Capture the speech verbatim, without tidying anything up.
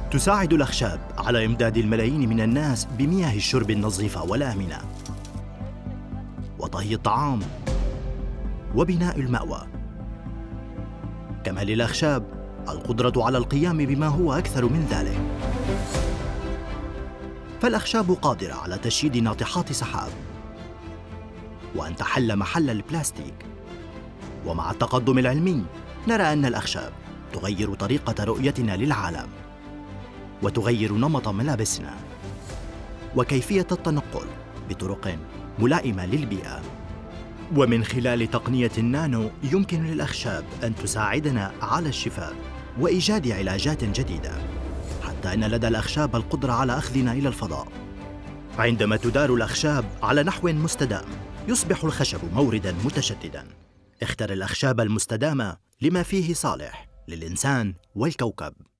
تساعد الأخشاب على إمداد الملايين من الناس بمياه الشرب النظيفة والآمنة، وطهي الطعام، وبناء المأوى. كما للأخشاب القدرة على القيام بما هو أكثر من ذلك، فالأخشاب قادرة على تشييد ناطحات سحاب وأن تحل محل البلاستيك. ومع التقدم العلمي نرى أن الأخشاب تغير طريقة رؤيتنا للعالم، وتغير نمط ملابسنا وكيفية التنقل بطرق ملائمة للبيئة. ومن خلال تقنية النانو يمكن للأخشاب أن تساعدنا على الشفاء وإيجاد علاجات جديدة، حتى أن لدى الأخشاب القدرة على أخذنا إلى الفضاء. عندما تدار الأخشاب على نحو مستدام يصبح الخشب مورداً متجدداً. اختر الأخشاب المستدامة لما فيه صالح للإنسان والكوكب.